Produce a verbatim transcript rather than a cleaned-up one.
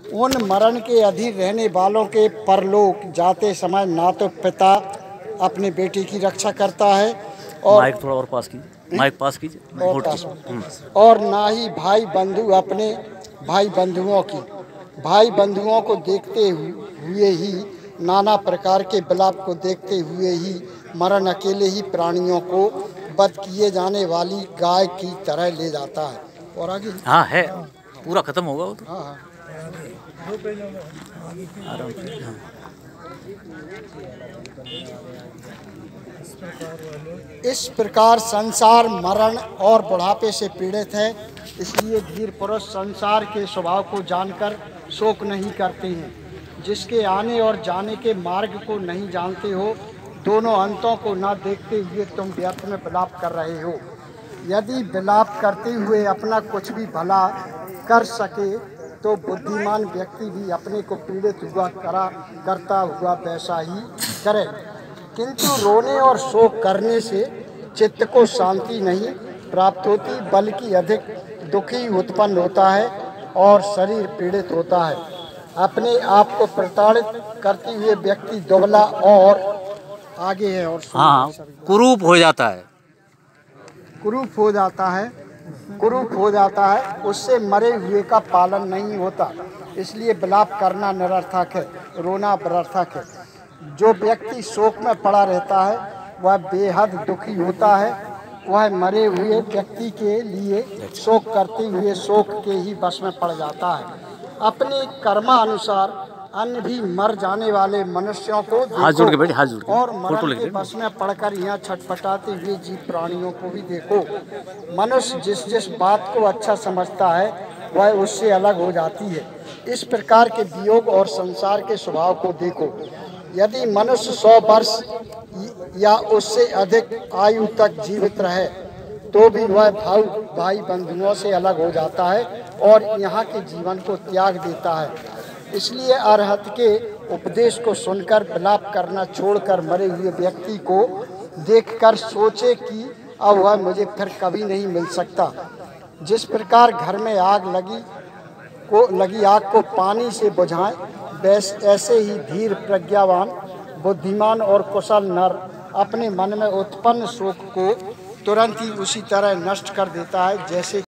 उन मरण के अधीर रहने वालों के परलोक जाते समय ना तो पिता अपने बेटे की रक्षा करता है और माइक थोड़ा और पास कीजिए, माइक पास कीजिए और, पास और ना ही भाई बंधु अपने भाई बंधुओं की भाई बंधुओं को देखते हुए ही नाना प्रकार के विलाप को देखते हुए ही मरण अकेले ही प्राणियों को वध किए जाने वाली गाय की तरह ले जाता है। और आगे हाँ है, पूरा खत्म होगा वो तो। हाँ हाँ आराम से। हाँ। इस प्रकार संसार मरण और बुढ़ापे से पीड़ित है, इसलिए धीर पुरुष संसार के स्वभाव को जानकर शोक नहीं करते हैं। जिसके आने और जाने के मार्ग को नहीं जानते हो, दोनों अंतों को न देखते हुए तुम व्यर्थ में विलाप कर रहे हो। यदि विलाप करते हुए अपना कुछ भी भला कर सके तो बुद्धिमान व्यक्ति भी अपने को पीड़ित हुआ करा करता हुआ वैसा ही करे, किंतु रोने और शोक करने से चित्त को शांति नहीं प्राप्त होती, बल्कि अधिक दुखी उत्पन्न होता है और शरीर पीड़ित होता है। अपने आप को प्रताड़ित करते हुए व्यक्ति दुबला और आगे है और हाँ, कुरूप हो जाता है कुरूप हो जाता है कुरूप हो जाता है उससे मरे हुए का पालन नहीं होता, इसलिए विलाप करना निरर्थक है, रोना निरर्थक है। जो व्यक्ति शोक में पड़ा रहता है वह बेहद दुखी होता है, वह मरे हुए व्यक्ति के लिए शोक करते हुए शोक के ही वश में पड़ जाता है। अपने कर्मानुसार अन्य भी मर जाने वाले मनुष्यों को हाथ जोड़ के बैठे, हाथ जोड़ के और फोटो मरण लेके के बस में पड़कर यहाँ छटपटाते हुए जीव प्राणियों को भी देखो। मनुष्य जिस जिस बात को अच्छा समझता है वह उससे अलग हो जाती है। इस प्रकार के वियोग और संसार के स्वभाव को देखो। यदि मनुष्य सौ वर्ष या उससे अधिक आयु तक जीवित रहे तो भी वह भाई भाई बंधुओं से अलग हो जाता है और यहाँ के जीवन को त्याग देता है। इसलिए अरहत के उपदेश को सुनकर विलाप करना छोड़कर मरे हुए व्यक्ति को देखकर सोचे कि अब वह मुझे फिर कभी नहीं मिल सकता। जिस प्रकार घर में आग लगी को लगी आग को पानी से बुझाएं, वैसे ऐसे ही धीर प्रज्ञावान बुद्धिमान और कुशल नर अपने मन में उत्पन्न शोक को तुरंत ही उसी तरह नष्ट कर देता है जैसे